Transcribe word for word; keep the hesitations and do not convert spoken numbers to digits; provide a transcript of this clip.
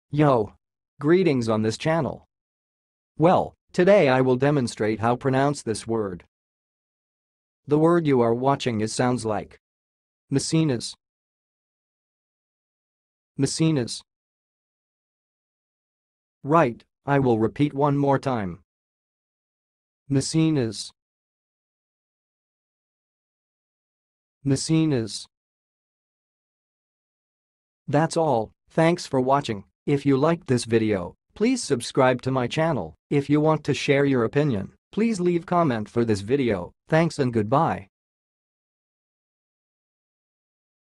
Yo! Greetings on this channel. Well, today I will demonstrate how pronounce this word. The word you are watching is sounds like Mussina'S. Mussina'S. Right, I will repeat one more time. Mussina'S. Mussina'S. That's all, thanks for watching. If you liked this video, please subscribe to my channel. If you want to share your opinion, please leave comment for this video. Thanks and goodbye.